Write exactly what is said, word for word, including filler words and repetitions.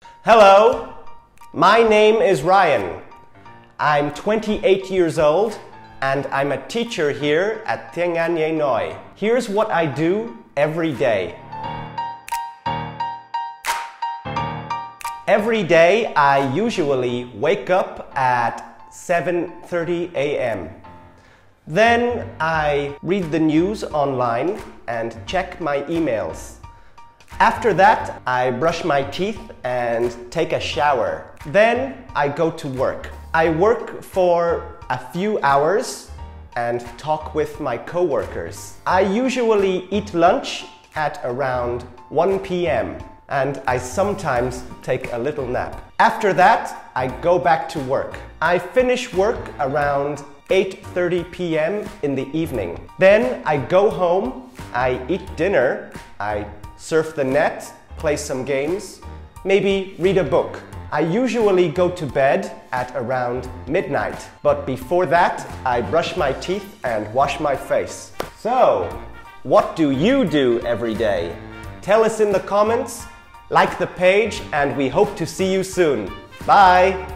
Hello, my name is Ryan. I'm twenty-eight years old and I'm a teacher here at Tiếng Anh Dễ Nói. Here's what I do every day. Every day I usually wake up at seven thirty a m Then I read the news online and check my emails. After that, I brush my teeth and take a shower. Then I go to work. I work for a few hours and talk with my coworkers. I usually eat lunch at around one p m and I sometimes take a little nap. After that, I go back to work. I finish work around eight thirty p m in the evening. Then I go home, I eat dinner, I surf the net, play some games, maybe read a book. I usually go to bed at around midnight, but before that, I brush my teeth and wash my face. So, what do you do every day? Tell us in the comments, like the page, and we hope to see you soon. Bye!